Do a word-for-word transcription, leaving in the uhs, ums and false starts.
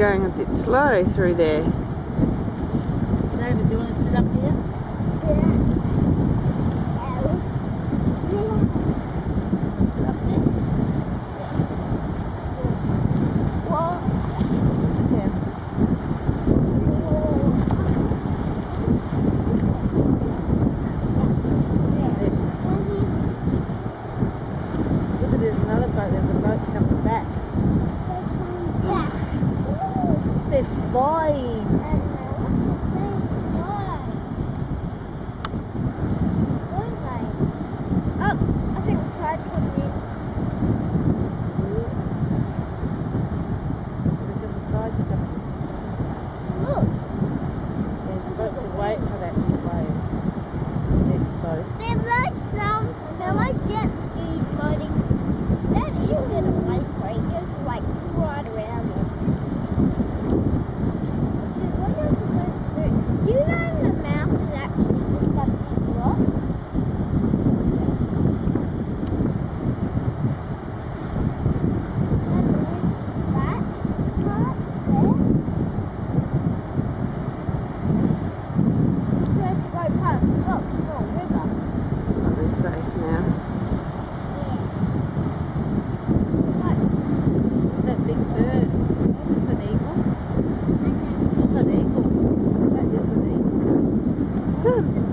going a bit slow through there. David, do you want to sit up here? Yeah. Sit up there. Whoa. Sit down. Look at there's another boat. There's a boat coming back. Yeah. They're flying. Wait for that to wave. Next boat. They're like some, they're like jet skis floating. That isn't a light right? Just like right around it. Which is what you're supposed to do. You know the mouth is actually just a big rock? That part there. Go past the rock, it's all river. It's not very safe now. Yeah. What's that big bird? Is this an eagle? That's an eagle. That is an eagle. Sam,